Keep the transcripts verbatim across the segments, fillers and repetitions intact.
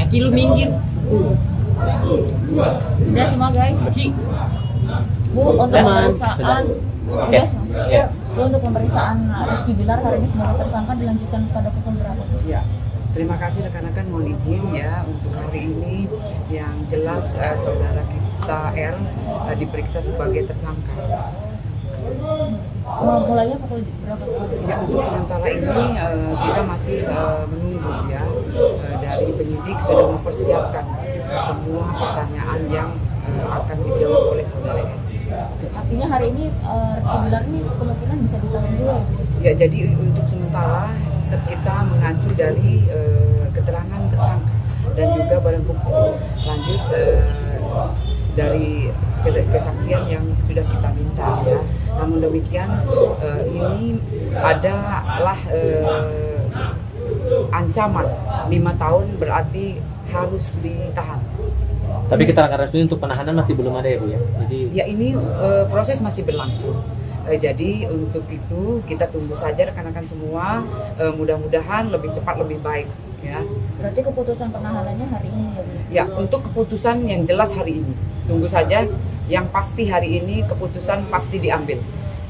kilo minggir. Udah semua guys. Ki. Bu, untuk pemeriksaan Oke. udah semua. Ya. Bu, untuk pemeriksaan Rizky Bilar hari ini sebagai tersangka dilanjutkan pada pukul berapa? Ya, terima kasih rekan-rekan, mohon izin ya untuk hari ini yang jelas uh, saudara kita R uh, diperiksa sebagai tersangka. Oh, mulainya pukul berapa? Ya, untuk sementara ini uh, kita masih uh, menunggu ya uh, dari penyidik sudah mempersiapkan semua pertanyaan yang uh, akan dijawab oleh saudara R. Artinya hari ini uh, Rizky Bilar ini kemungkinan bisa ditahan juga ya? Ya, jadi untuk sementara tetap kita mengacu dari uh, keterangan tersangka dan juga barang bukti lanjut uh, dari kesaksian yang sudah kita minta ya. Namun demikian uh, ini adalah uh, ancaman lima tahun berarti harus ditahan. Tapi keterangan resmi untuk penahanan masih belum ada ya Bu ya? Jadi Ya ini uh, proses masih berlangsung. Uh, jadi untuk itu kita tunggu saja rekan-rekan semua, uh, mudah-mudahan lebih cepat lebih baik ya. Berarti keputusan penahanannya hari ini ya Bu? Ya, untuk keputusan yang jelas hari ini. Tunggu saja, yang pasti hari ini keputusan pasti diambil.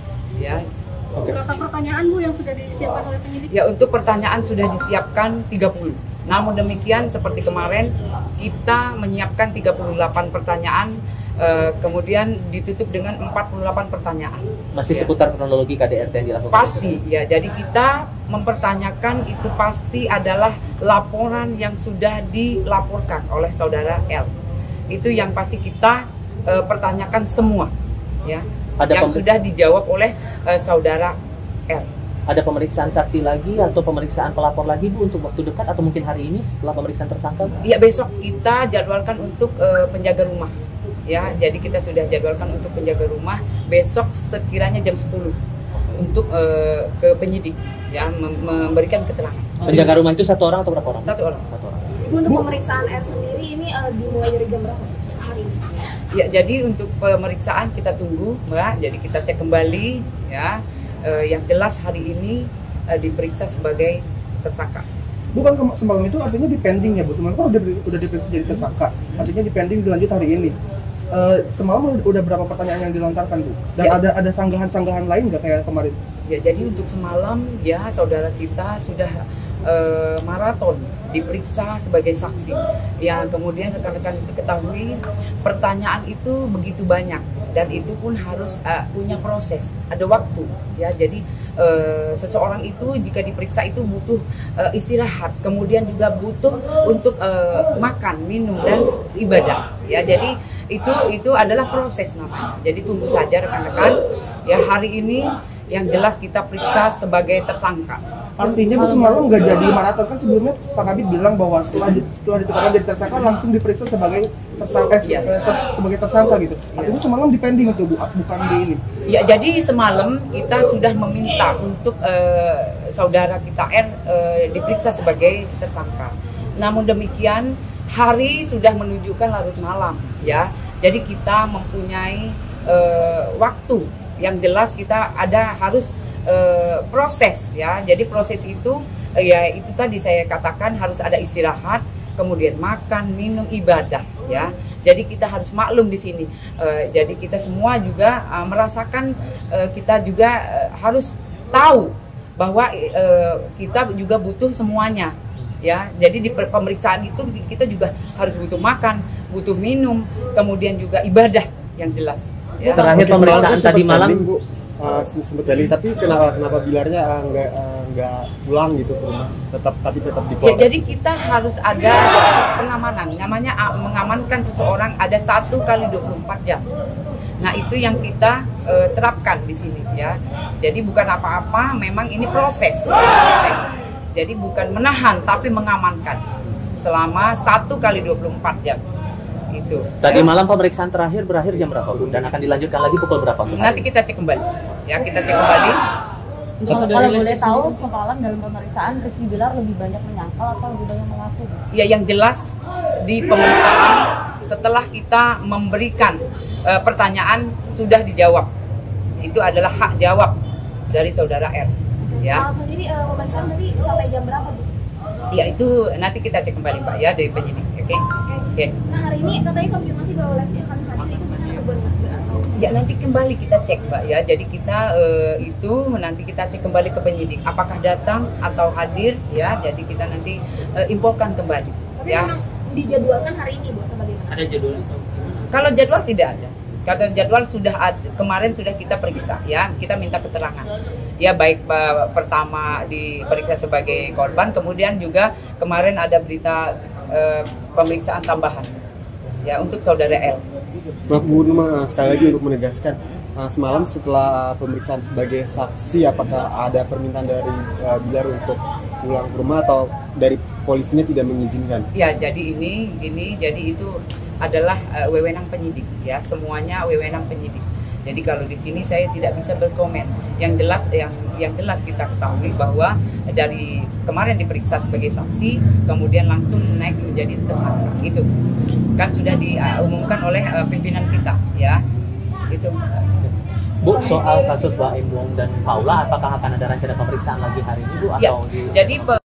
Ya. Oke. Berapa pertanyaan Bu yang sudah disiapkan oleh penyidik? Ya, untuk pertanyaan sudah disiapkan tiga puluh. Namun demikian seperti kemarin kita menyiapkan tiga puluh delapan pertanyaan, eh, kemudian ditutup dengan empat puluh delapan pertanyaan. Masih Ya. seputar kronologi K D R T yang dilakukan? Pasti ya, jadi kita mempertanyakan itu pasti adalah laporan yang sudah dilaporkan oleh saudara L. Itu yang pasti kita eh, pertanyakan semua ya. Ada yang pem- sudah dijawab oleh eh, saudara L. Ada pemeriksaan saksi lagi atau pemeriksaan pelapor lagi Bu untuk waktu dekat atau mungkin hari ini setelah pemeriksaan tersangka? Ya, besok kita jadwalkan untuk uh, penjaga rumah. Ya, jadi kita sudah jadwalkan untuk penjaga rumah besok sekiranya jam sepuluh untuk uh, ke penyidik ya mem- memberikan keterangan. Penjaga rumah itu satu orang atau berapa orang? Satu orang. Satu orang. Ibu, untuk pemeriksaan R sendiri ini uh, dimulai dari jam berapa hari ini? Ya, jadi untuk pemeriksaan kita tunggu, Mbak. Jadi kita cek kembali ya. Uh, yang jelas hari ini uh, diperiksa sebagai tersangka. Bukan ke- semalam itu artinya dipending ya Bu, semalam kan udah udah diperiksa jadi tersangka, artinya dipending dilanjut hari ini. Uh, semalam udah berapa pertanyaan yang dilontarkan Bu? Dan Ya. ada ada sanggahan-sanggahan lain nggak kayak kemarin? Ya, jadi untuk semalam ya saudara kita sudah uh, maraton diperiksa sebagai saksi. Ya, kemudian rekan-rekan ketahui pertanyaan itu begitu banyak dan itu pun harus uh, punya proses, ada waktu. Ya, jadi uh, seseorang itu jika diperiksa itu butuh uh, istirahat, kemudian juga butuh untuk uh, makan, minum dan ibadah. Ya, jadi itu itu adalah proses namanya. Jadi tunggu saja rekan-rekan. Ya, hari ini yang jelas kita periksa sebagai tersangka. Artinya Bu semalam nggak jadi maraton, kan sebelumnya Pak Kabid bilang bahwa setelah setelah ditetapkan jadi tersangka langsung diperiksa sebagai tersangka eh, Iya. ter- sebagai tersangka gitu. Artinya semalam dipending itu Bu, bukan di ini. Ya, jadi semalam kita sudah meminta untuk eh, saudara kita R eh, diperiksa sebagai tersangka. Namun demikian hari sudah menunjukkan larut malam ya. Jadi kita mempunyai eh, waktu yang jelas kita ada harus eh, proses ya. Jadi proses itu eh, ya itu tadi saya katakan harus ada istirahat, kemudian makan, minum, ibadah ya. Jadi kita harus maklum di sini. Uh, jadi kita semua juga uh, merasakan uh, kita juga uh, harus tahu bahwa uh, kita juga butuh semuanya ya. Jadi di pemeriksaan itu kita juga harus butuh makan, butuh minum, kemudian juga ibadah yang jelas. Ya. Terakhir Oke, pemeriksaan semalam kan tadi sempat malam. pending, Bu. Uh, sempat pending, tapi kenapa kenapa Bilarnya uh, nggak uh, nggak pulang gitu ke rumah, tetap tapi tetap di Ya, Polres. jadi kita harus ada pengamanan, namanya uh, mengamankan seseorang ada satu kali dua puluh empat jam. Nah, itu yang kita uh, terapkan di sini ya. Jadi bukan apa-apa, memang ini proses. proses. Jadi bukan menahan tapi mengamankan selama satu kali dua puluh empat jam. Itu. Tadi malam pemeriksaan terakhir berakhir jam berapa Bu? Dan akan dilanjutkan lagi pukul berapa? untuk Nanti hari kita cek kembali. Ya, kita cek kembali. Kalau boleh tahu semalam dalam pemeriksaan Rizky Bilar lebih banyak menyangkal atau lebih banyak mengaku? Ya, yang jelas di pemeriksaan setelah kita memberikan uh, pertanyaan sudah dijawab. Itu adalah hak jawab dari saudara R. Ya. Semalam sendiri uh, pemeriksaan tadi sampai jam berapa Bu? Ya, itu nanti kita cek kembali Pak ya dari penyidik. Oke. Oke. Nah hari ini katanya konfirmasi bahwa Lesti akan hadir, itu benar atau benar atau Ya nanti kembali kita cek Mbak ya. Jadi kita eh, itu nanti kita cek kembali ke penyidik apakah datang atau hadir ya. Jadi kita nanti eh, infokan kembali tapi ya. memang dijadwalkan hari ini Bu atau bagaimana? Ada jadwal? Kalau jadwal tidak ada. Kalau jadwal sudah ada, kemarin sudah kita periksa ya, kita minta keterangan. Ya baik uh, pertama diperiksa sebagai korban, kemudian juga kemarin ada berita uh, pemeriksaan tambahan ya untuk saudara L. Maaf Bu Numa, sekali lagi untuk menegaskan, uh, semalam setelah pemeriksaan sebagai saksi, apakah ada permintaan dari uh, Bilar untuk pulang ke rumah atau dari polisinya tidak mengizinkan? Ya jadi ini, ini jadi itu adalah uh, wewenang penyidik ya, semuanya wewenang penyidik. Jadi kalau di sini saya tidak bisa berkomen. Yang jelas yang yang jelas kita ketahui bahwa dari kemarin diperiksa sebagai saksi, kemudian langsung naik menjadi tersangka. Itu kan sudah diumumkan oleh uh, pimpinan kita ya. Itu. Bu, soal kasus Baim Wong dan Paula, apakah akan ada rencana pemeriksaan lagi hari ini Bu Ya, atau di jadi